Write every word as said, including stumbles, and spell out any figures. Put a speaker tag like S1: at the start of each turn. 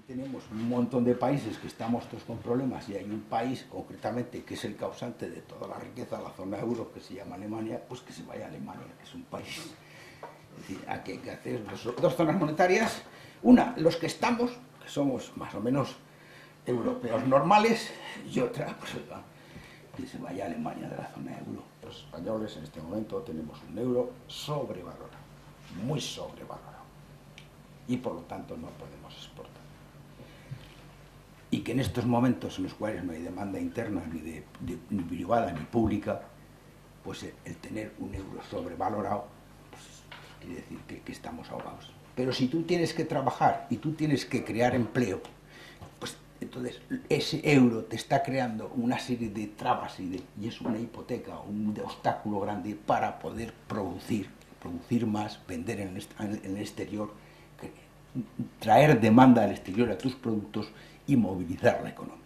S1: tenemos un montón de países que estamos todos con problemas y hay un país concretamente que es el causante de toda la riqueza de la zona euro, que se llama Alemania, pues que se vaya a Alemania, que es un país. Es decir, aquí hay que hacer dos, dos zonas monetarias. Una, los que estamos, que somos más o menos europeos normales, y otra, pues oiga, que se vaya a Alemania de la zona euro. Los españoles en este momento tenemos un euro sobrevalorado, muy sobrevalorado, y por lo tanto no podemos exportar. Y que en estos momentos en los cuales no hay demanda interna ni, de, de, ni privada ni pública, pues el, el tener un euro sobrevalorado, pues quiere decir que, que estamos ahogados. Pero si tú tienes que trabajar y tú tienes que crear empleo, pues entonces ese euro te está creando una serie de trabas y, de, y es una hipoteca, un obstáculo grande para poder producir, producir más, vender en el, en el exterior, traer demanda al exterior a tus productos y movilizar la economía.